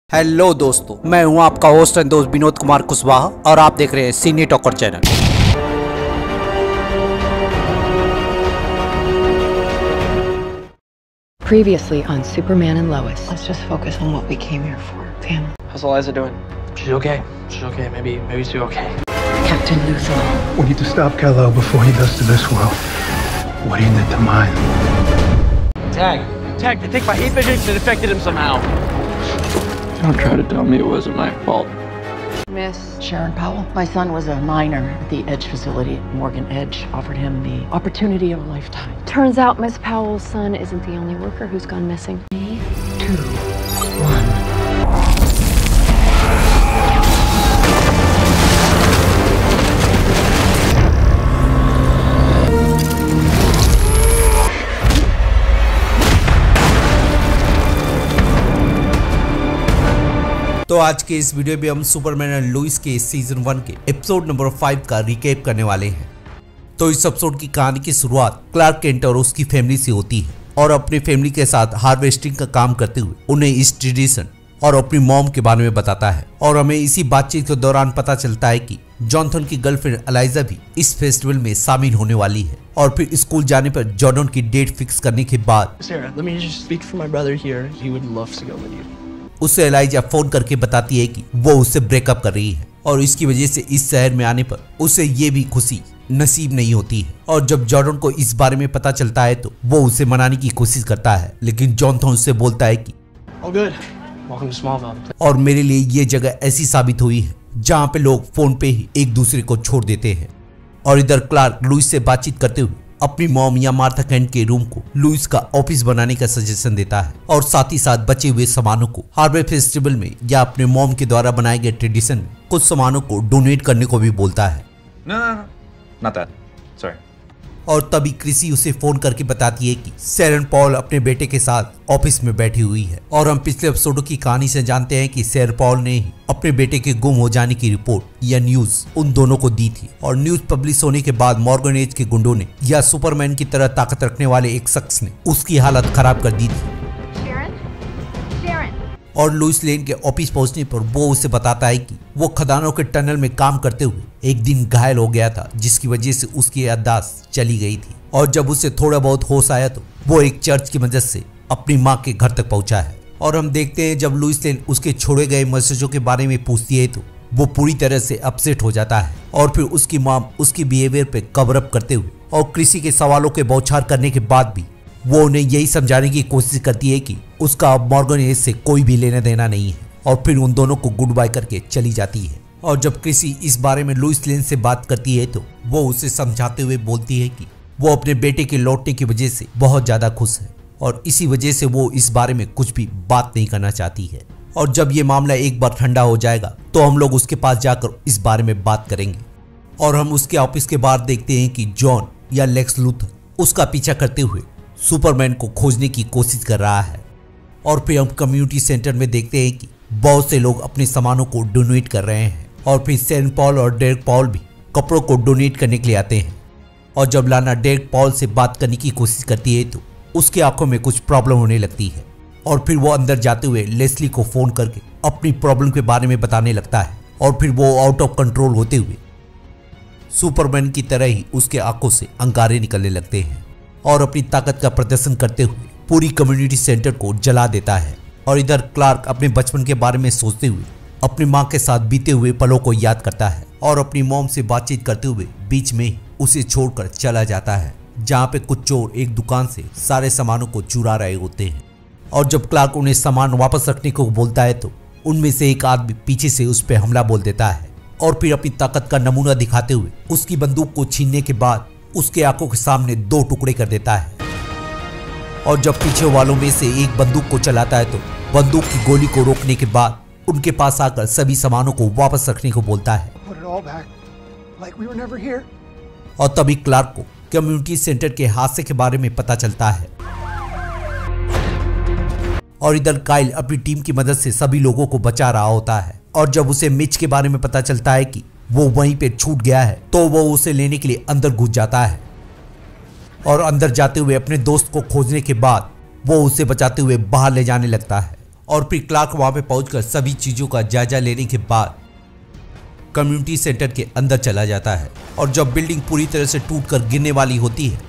Hello दोस्तों, मैं हूं आपका होस्ट एंड दोस्त विनोद कुमार कुशवाहा और आप देख रहे हैं cine talker channel. Previously on Superman and Lois. Let's just focus on what we came here for. Family. How's Eliza doing? She's okay. She's okay. Maybe she's okay. Captain Luthor. We need to stop Kal-El before he does to this world what he did to mine. Tag. I think my heat vision had affected him somehow. Don't try to tell me it wasn't my fault. Miss Sharon Powell. My son was a miner at the Edge facility. Morgan Edge offered him the opportunity of a lifetime. Turns out Miss Powell's son isn't the only worker who's gone missing. 3, 2, 1. तो आज के इस video में हम Superman and Lois के season 1 के episode number 5 का recap करने वाले हैं। तो इस एपिसोड की कहानी की शुरुआत क्लार्क केंट और उसकी फैमिली से होती है और अपनी फैमिली के साथ हार्वेस्टिंग का काम करते हुए उन्हें इस ट्रेडिशन और अपनी मॉम के बारे में बताता है। और हमें इसी बातचीत के दौरान पता चलता है कि जॉनथन की गर्लफ्रेंड एलाइजा भी इस फेस्टिवल में शामिल होने वाली है। और फिर स्कूल जाने पर जॉर्डन की डेट फिक्स करने के बाद Sarah, let me just speak for my brother here. He would love to go with you. उसे एलाइजा फोन करके बताती है कि वो उससे ब्रेकअप कर रही है और इसकी वजह से इस शहर में आने पर उसे ये भी खुशी नसीब नहीं होती है। और जब जॉर्डन को इस बारे में पता चलता है तो वो उसे मनाने की कोशिश करता है, लेकिन जॉनथन उससे बोलता है कि Oh good. Welcome to Smallville. और मेरे लिए ये जगह ऐसी साबित हुई है जहाँ पे लोग फोन पे ही एक दूसरे को छोड़ देते हैं। और इधर क्लार्क लुइस से बातचीत करते हुए अपनी मॉम या मार्था केंट के रूम को लुइस का ऑफिस बनाने का सजेशन देता है और साथ ही साथ बचे हुए सामानों को हार्वेस्ट फेस्टिवल में या अपने मॉम के द्वारा बनाए गए ट्रेडिशन में कुछ सामानों को डोनेट करने को भी बोलता है। No, not that. Sorry. और तभी क्रिसी उसे फोन करके बताती है कि शेरन पॉल अपने बेटे के साथ ऑफिस में बैठी हुई है। और हम पिछले एपिसोडों की कहानी से जानते हैं कि शेरन पॉल ने ही अपने बेटे के गुम हो जाने की रिपोर्ट या न्यूज उन दोनों को दी थी। और न्यूज पब्लिश होने के बाद मॉर्गन एज के गुंडों ने या सुपरमैन की तरह ताकत रखने वाले एक शख्स ने उसकी हालत खराब कर दी थी। और लुइस लेन के ऑफिस पहुंचने पर वो उसे बताता है कि वो खदानों के टनल में काम करते हुए एक दिन घायल हो गया था, जिसकी वजह से उसकी याददाश्त चली गई थी। और जब उसे थोड़ा बहुत होश आया तो वो एक चर्च की मदद से अपनी माँ के घर तक पहुंचा है। और हम देखते हैं जब लुइस लेन उसके छोड़े गए मैसेजों के बारे में पूछती है तो वो पूरी तरह से अपसेट हो जाता है। और फिर उसकी माँ उसकी बिहेवियर पे कवर अप करते हुए और किसी के सवालों के बौछार करने के बाद भी वो उन्हें यही समझाने की कोशिश करती है कि उसका अब मॉर्गन एज से कोई भी लेना देना नहीं है। और फिर उन दोनों को गुड बाय करके चली जाती है। और जब क्रिसी इस बारे में लुइस लेन से बात करती है तो वो उसे समझाते हुए बोलती है कि वो अपने बेटे के लौटने की वजह से बहुत ज़्यादा खुश है और इसी वजह से वो इस बारे में कुछ भी बात नहीं करना चाहती है। और जब ये मामला एक बार ठंडा हो जाएगा तो हम लोग उसके पास जाकर इस बारे में बात करेंगे। और हम उसके ऑफिस के बाहर देखते हैं कि जॉन या लेक्स लूथर उसका पीछा करते हुए सुपरमैन को खोजने की कोशिश कर रहा है। और फिर हम कम्युनिटी सेंटर में देखते हैं कि बहुत से लोग अपने सामानों को डोनेट कर रहे हैं। और फिर शेरन पॉल और डेरेक पॉल भी कपड़ों को डोनेट करने के लिए आते हैं। और जब लाना डेरेक पॉल से बात करने की कोशिश करती है तो उसकी आंखों में कुछ प्रॉब्लम होने लगती है। और फिर वो अंदर जाते हुए लेस्ली को फोन करके अपनी प्रॉब्लम के बारे में बताने लगता है। और फिर वो आउट ऑफ कंट्रोल होते हुए सुपरमैन की तरह ही उसके आंखों से अंगारे निकलने लगते हैं और अपनी ताकत का प्रदर्शन करते हुए पूरी कम्युनिटी सेंटर को जला देता है। और इधर क्लार्क अपने बचपन के बारे में सोचते हुए अपनी माँ के साथ बीते हुए पलों को याद करता है और अपनी मॉम से बातचीत करते हुए बीच में ही उसे छोड़कर चला जाता है, जहाँ पे कुछ चोर एक दुकान से सारे सामानों को चुरा रहे होते हैं। और जब क्लार्क उन्हें सामान वापस रखने को बोलता है तो उनमें से एक आदमी पीछे से उस पर हमला बोल देता है और फिर अपनी ताकत का नमूना दिखाते हुए उसकी बंदूक को छीनने के बाद उसके आंखों के सामने 2 टुकड़े कर देता है। और जब पीछे वालों में से एक बंदूक को चलाता है तो बंदूक की गोली को रोकने के बाद उनके पास आकर सभी सामानों को वापस रखने को बोलता है। और तभी क्लार्क को कम्युनिटी सेंटर के हादसे के बारे में पता चलता है। और इधर काइल अपनी टीम की मदद से सभी लोगों को बचा रहा होता है। और जब उसे मिच के बारे में पता चलता है कि वो वहीं पे छूट गया है तो वो उसे लेने के लिए अंदर घुस जाता है। और अंदर जाते हुए अपने दोस्त को खोजने के बाद वो उसे बचाते हुए बाहर ले जाने लगता है। और फिर क्लार्क वहां पे पहुंचकर सभी चीजों का जायजा लेने के बाद कम्युनिटी सेंटर के अंदर चला जाता है और जब बिल्डिंग पूरी तरह से टूटकर गिरने वाली होती है,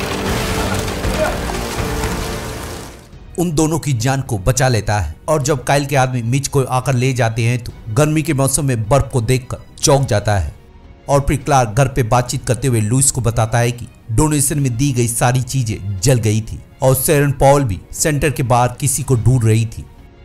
उन दोनों की जान को बचा लेता है। और जब काइल के आदमी मिच को आकर ले जाते हैं तो गर्मी के मौसम में बर्फ को देखकर चौंक जाता है। और फिर क्लार्क घर पे बातचीत करते हुए लुइस को बताता है कि डोनेशन में दी गई सारी चीजें जल गई थी और शेरन पॉल भी सेंटर के बाहर किसी को ढूंढ रही थी।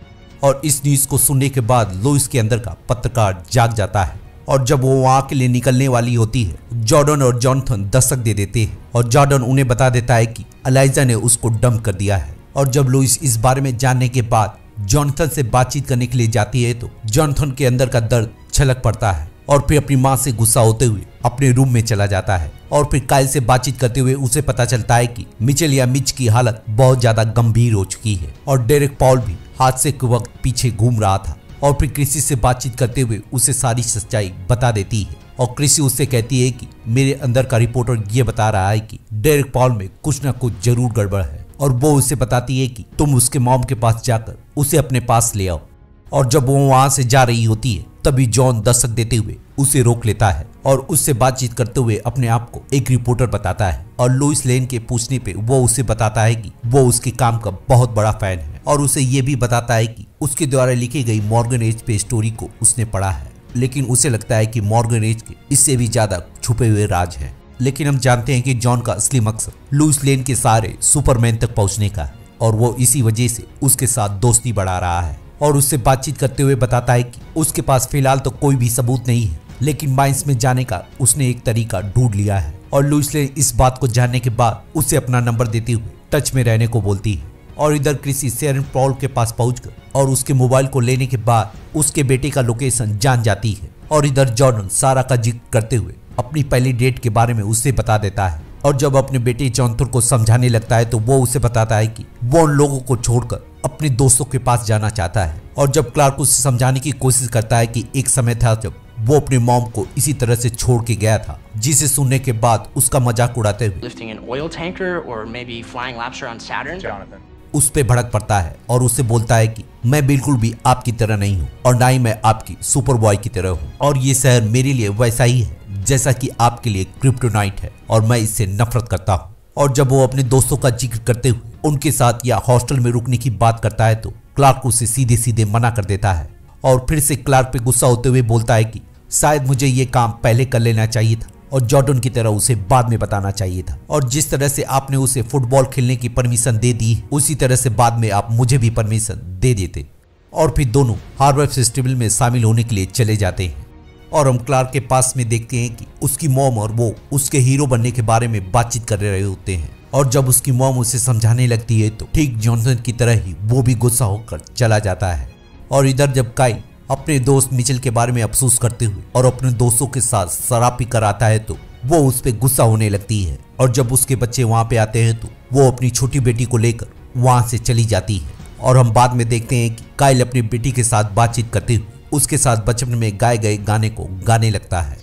और इस न्यूज को सुनने के बाद लुइस के अंदर का पत्रकार जाग जाता है और जब वो वहां के लिए निकलने वाली होती है, जॉर्डन और जॉनथन दस्तक दे देते हैं और जॉर्डन उन्हें बता देता है कि एलाइजा ने उसको डंप कर दिया है। और जब लुइस इस बारे में जानने के बाद जॉनथन से बातचीत करने के लिए जाती है तो जॉनथन के अंदर का दर्द छलक पड़ता है और फिर अपनी मां से गुस्सा होते हुए अपने रूम में चला जाता है। और फिर काइल से बातचीत करते हुए उसे पता चलता है कि मिचेल या मिच की हालत बहुत ज्यादा गंभीर हो चुकी है और डेरेक पॉल भी हादसे के वक्त पीछे घूम रहा था। और फिर क्रिसी से बातचीत करते हुए उसे सारी सच्चाई बता देती है और क्रिसी उससे कहती है कि मेरे अंदर का रिपोर्टर ये बता रहा है कि डेरेक पॉल में कुछ ना कुछ जरूर गड़बड़ है। और वो उसे बताती है कि तुम उसके मॉम के पास जाकर उसे अपने पास ले आओ। और जब वो वहां से जा रही होती है तभी जॉन दस्तक देते हुए उसे रोक लेता है और उससे बातचीत करते हुए अपने आप को एक रिपोर्टर बताता है। और लुइस लेन के पूछने पे वो उसे बताता है कि वो उसके काम का बहुत बड़ा फैन है और उसे ये भी बताता है कि उसके द्वारा लिखी गई मॉर्गन एज पे स्टोरी को उसने पढ़ा है, लेकिन उसे लगता है कि मॉर्गन एज के इससे भी ज्यादा छुपे हुए राज है। लेकिन हम जानते हैं कि जॉन का असली मकसद लुइस लेन के सारे सुपरमैन तक पहुंचने का है और वो इसी वजह से उसके साथ दोस्ती बढ़ा रहा है। और उससे बातचीत करते हुए बताता है कि उसके पास फिलहाल तो कोई भी सबूत नहीं है, लेकिन माइंस में जाने का उसने एक तरीका ढूंढ लिया है। और लुइस लेन इस बात को जानने के बाद उसे अपना नंबर देते हुए टच में रहने को बोलती है। और इधर क्रिसी शेरन पॉल के पास पहुंचकर और उसके मोबाइल को लेने के बाद उसके बेटे का लोकेशन जान जाती है। और इधर जॉर्डन सारा का जिक्र करते हुए अपनी पहली डेट के बारे में उसे बता देता है। और जब अपने बेटे जॉनथन को समझाने लगता है तो वो उसे बताता है कि वो उन लोगों को छोड़कर अपने दोस्तों के पास जाना चाहता है। और जब क्लार्क उसे समझाने की कोशिश करता है कि एक समय था जब वो अपनी मॉम को इसी तरह से छोड़ के गया था, जिसे सुनने के बाद उसका मजाक उड़ाते हुए Lifting an oil tanker or maybe flying laps around Saturn? Jonathan. उस पे भड़क पड़ता है और उससे बोलता है कि मैं बिल्कुल भी आपकी तरह नहीं हूँ और ना ही मैं आपकी सुपर बॉय की तरह हूँ और ये शहर मेरे लिए वैसा ही है जैसा कि आपके लिए क्रिप्टोनाइट है और मैं इससे नफरत करता हूँ। और जब वो अपने दोस्तों का जिक्र करते हुए उनके साथ या हॉस्टल में रुकने की बात करता है तो क्लार्क उसे सीधे सीधे मना कर देता है। और फिर से क्लार्क पे गुस्सा होते हुए बोलता है कि शायद मुझे ये काम पहले कर लेना चाहिए था और जॉर्डन की तरह उसे बाद में बताना चाहिए था। और जिस तरह से आपने उसे फुटबॉल खेलने की परमिशन दे दी उसी तरह से बाद में आप मुझे भी परमिशन दे देते। और फिर दोनों हार्वेस्ट फेस्टिवल में शामिल होने के लिए चले जाते हैं। और हम क्लार्क के पास में देखते हैं कि उसकी मॉम और वो उसके हीरो बनने के बारे में बातचीत कर रहे होते हैं। और जब उसकी मॉम उसे समझाने लगती है तो ठीक जॉनसन की तरह ही वो भी गुस्सा होकर चला जाता है। और इधर जब काइल अपने दोस्त मिचेल के बारे में अफसोस करते हुए और अपने दोस्तों के साथ शराब पी कर आता है तो वो उस पर गुस्सा होने लगती है। और जब उसके बच्चे वहां पे आते हैं तो वो अपनी छोटी बेटी को लेकर वहां से चली जाती है। और हम बाद में देखते हैं कि काइल अपनी बेटी के साथ बातचीत करते हुए उसके साथ बचपन में गाए गए गाने को गाने लगता है।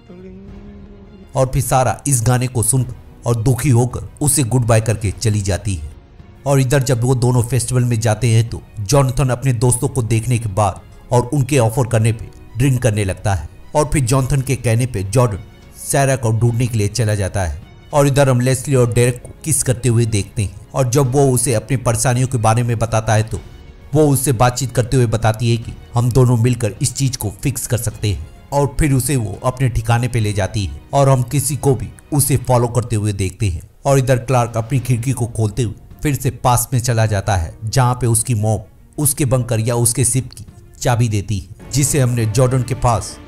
और फिर सारा इस गाने को सुनकर और दुखी होकर उसे गुड बाय करके चली जाती है। और इधर जब वो दोनों फेस्टिवल में जाते हैं तो जॉनथन अपने दोस्तों को देखने के बाद और उनके ऑफर करने पे ड्रिंक करने लगता है। और फिर जॉनथन के कहने पे जॉर्डन सैरा को ढूंढने के लिए चला जाता है। और इधर हम लेस्ली और डेरेक को किस करते हुए देखते हैं। और जब वो उसे अपनी परेशानियों के बारे में बताता है तो वो उससे बातचीत करते हुए बताती है कि हम दोनों मिलकर इस चीज को फिक्स कर सकते हैं। और फिर उसे वो अपने ठिकाने पे ले जाती है और हम किसी को भी उसे फॉलो करते हुए देखते हैं। और इधर क्लार्क अपनी खिड़की को खोलते हुए फिर से पास में चला जाता है जहाँ पे उसकी मॉम उसके बंकर या उसके शिप की चाबी देती है, जिसे हमने जॉर्डन के पास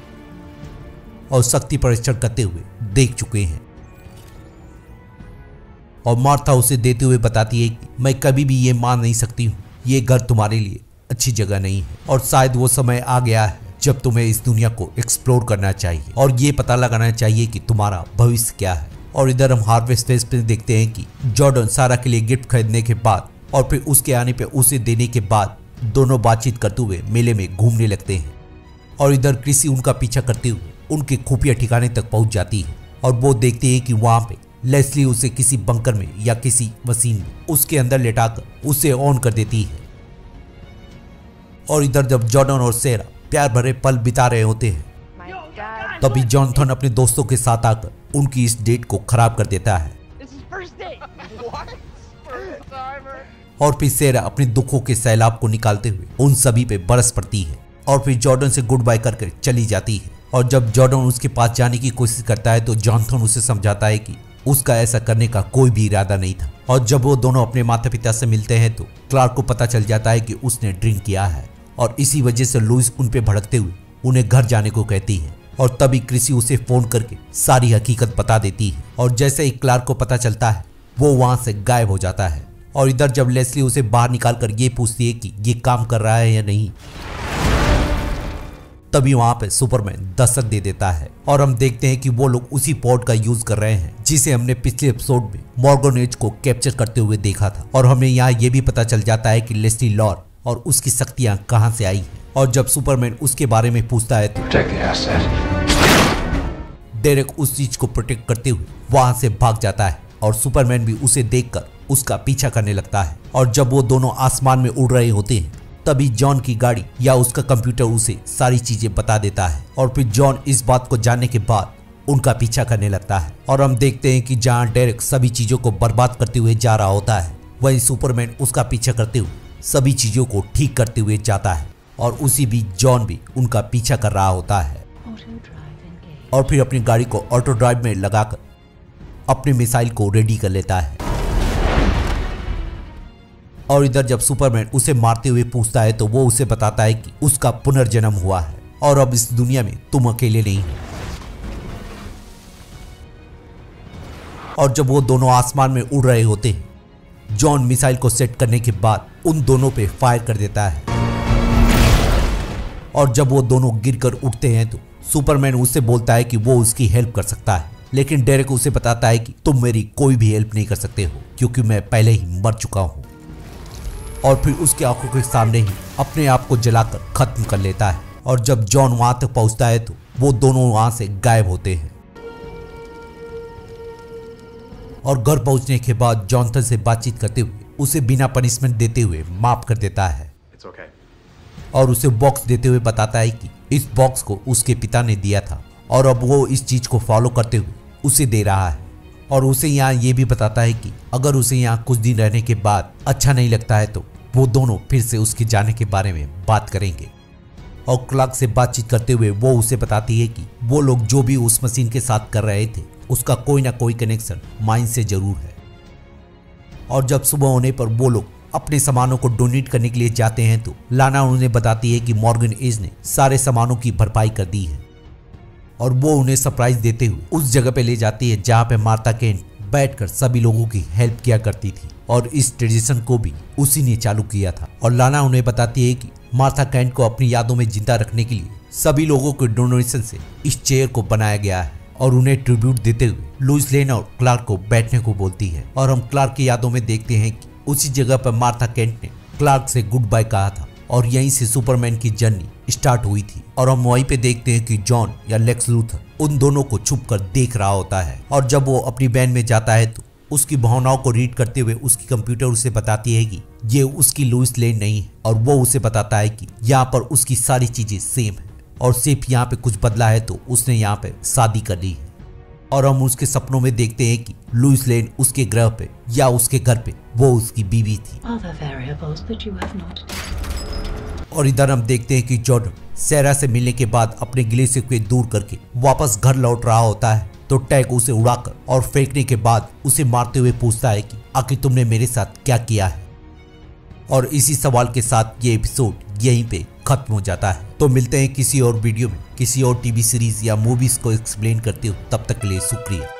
और शक्ति परीक्षण करते हुए देख चुके हैं। और मार्था उसे देते हुए बताती है कि मैं कभी भी ये मान नहीं सकती हूँ, ये घर तुम्हारे लिए अच्छी जगह नहीं है और शायद वो समय आ गया है जब तुम्हें इस दुनिया को एक्सप्लोर करना चाहिए और ये पता लगाना चाहिए कि तुम्हारा भविष्य क्या है। और इधर हम हार्वेस्ट फेस्ट पे देखते हैं कि जॉर्डन सारा के लिए गिफ्ट खरीदने के बाद और फिर उसके आने पे उसे देने के बाद दोनों बातचीत करते हुए मेले में घूमने लगते हैं। और इधर क्रिसी उनका पीछा करते हुए उनके खुफिया ठिकाने तक पहुंच जाती है और वो देखते हैं कि वहां पे लेस्ली उसे किसी बंकर में या किसी मशीन में उसके अंदर लेटाकर उसे ऑन कर देती है। और इधर जब जॉर्डन और सेरा प्यार भरे पल बिता रहे होते हैं तभी जॉनथन अपने दोस्तों के साथ आकर उनकी इस डेट को खराब कर देता है और फिर सेरा अपने दुखों के सैलाब को निकालते हुए उन सभी पे बरस पड़ती है और फिर जॉर्डन से गुड बाय करके चली जाती है। और जब जॉर्डन उसके पास जाने की कोशिश करता है तो जॉनथन उसे समझाता है कि उसका ऐसा करने का कोई भी इरादा नहीं था। और जब वो दोनों अपने माता पिता से मिलते हैं तो क्लार्क को पता चल जाता है कि उसने ड्रिंक किया है और इसी वजह से लुइस उन पे भड़कते हुए उन्हें घर जाने को कहती है। और तभी क्रिसी उसे फोन करके सारी हकीकत बता देती है और जैसे ही क्लार्क को पता चलता है वो वहां से गायब हो जाता है। और इधर जब लेस्ली उसे बाहर निकालकर ये पूछती है कि ये काम कर रहा है या नहीं तभी वहां पे सुपरमैन दस्तक दे देता है और हम देखते हैं कि वो लोग उसी पॉड का यूज कर रहे हैं जिसे हमने पिछले एपिसोड में मॉर्गन एज को कैप्चर करते हुए देखा था। और हमें यहाँ ये भी पता चल जाता है कि लेस्ली लॉर और उसकी शक्तियां कहां से आई हैं। और जब सुपरमैन उसके बारे में पूछता है तो डेरेक उस चीज को प्रोटेक्ट करते हुए वहां से भाग जाता है और सुपरमैन भी उसे देखकर उसका पीछा करने लगता है। और जब वो दोनों आसमान में उड़ रहे होते हैं तभी जॉन की गाड़ी या उसका कंप्यूटर उसे सारी चीजें बता देता है और फिर जॉन इस बात को जानने के बाद उनका पीछा करने लगता है। और हम देखते हैं कि जहां डेरेक सभी चीजों को बर्बाद करते हुए जा रहा होता है वहीं सुपरमैन उसका पीछा करते हुए सभी चीजों को ठीक करते हुए जाता है और उसी बीच जॉन भी उनका पीछा कर रहा होता है और फिर अपनी गाड़ी को ऑटो ड्राइव में लगाकर अपने मिसाइल को रेडी कर लेता है। और इधर जब सुपरमैन उसे मारते हुए पूछता है तो वो उसे बताता है कि उसका पुनर्जन्म हुआ है और अब इस दुनिया में तुम अकेले नहीं हो। और जब वो दोनों आसमान में उड़ रहे होते हैं जॉन मिसाइल को सेट करने के बाद उन दोनों पे फायर कर देता है और जब वो दोनों गिरकर उठते हैं तो सुपरमैन उससे बोलता है कि वो उसकी हेल्प कर सकता है। लेकिन डेरेक उसे बताता है कि तुम मेरी कोई भी हेल्प नहीं कर सकते हो क्योंकि मैं पहले ही मर चुका हूं। और फिर उसकी आंखों के सामने ही अपने आप को जलाकर खत्म कर लेता है। और जब जॉन वहां तक पहुंचता है तो वो दोनों वहां से गायब होते हैं। और घर पहुंचने के बाद जॉनथन से बातचीत करते हुए उसे बिना पनिशमेंट देते हुए माफ कर देता है और उसे बॉक्स देते हुए बताता है कि इस बॉक्स को उसके पिता ने दिया था और अब वो इस चीज को फॉलो करते हुए उसे दे रहा है। और उसे यहाँ ये भी बताता है कि अगर उसे यहाँ कुछ दिन रहने के बाद अच्छा नहीं लगता है तो वो दोनों फिर से उसके जाने के बारे में बात करेंगे। और क्लार्क से बातचीत करते हुए वो उसे बताती है कि वो लोग जो भी उस मशीन के साथ कर रहे थे उसका कोई ना कोई कनेक्शन माइन से जरूर है। और जब सुबह होने पर वो लोग अपने सामानों को डोनेट करने के लिए जाते हैं तो लाना उन्हें बताती है कि मॉर्गन एज ने सारे सामानों की भरपाई कर दी है और वो उन्हें सरप्राइज देते हुए उस जगह पे ले जाती है जहाँ पे मार्था केंट बैठकर सभी लोगों की हेल्प किया करती थी और इस ट्रेडिशन को भी उसी ने चालू किया था। और लाना उन्हें बताती है कि मार्था केंट को अपनी यादों में जिंदा रखने के लिए सभी लोगों के डोनेशन से इस चेयर को बनाया गया है और उन्हें ट्रिब्यूट देते हुए लुइस लेन और क्लार्क को बैठने को बोलती है। और हम क्लार्क की यादों में देखते हैं कि उसी जगह पर मार्था केंट ने क्लार्क से गुड बाय कहा था और यहीं से सुपरमैन की जर्नी स्टार्ट हुई थी। और हम वहीं पे देखते हैं कि जॉन या लेक्स लूथर उन दोनों को छुपकर देख रहा होता है और जब वो अपनी वैन में जाता है तो उसकी भावनाओं को रीड करते हुए उसकी कंप्यूटर उसे बताती है कि ये उसकी लुइस लेन नहीं है और वो उसे बताता है कि यहाँ पर उसकी सारी चीजें सेम है और सिर्फ यहाँ पे कुछ बदला है तो उसने यहाँ पे शादी कर ली है। और हम उसके सपनों में देखते हैं कि लुइस लेन उसके ग्रह पे या उसके घर पे वो उसकी बीवी थी। और इधर हम देखते हैं कि जॉर्डन सेरा से मिलने के बाद अपने गिले शिकवे दूर करके वापस घर लौट रहा होता है तो टैग उसे उड़ाकर और फेंकने के बाद उसे मारते हुए पूछता है कि आखिर तुमने मेरे साथ क्या किया है। और इसी सवाल के साथ ये एपिसोड यहीं पे खत्म हो जाता है। तो मिलते हैं किसी और वीडियो में किसी और टीवी सीरीज या मूवीज को एक्सप्लेन करते हो। तब तक के लिए शुक्रिया।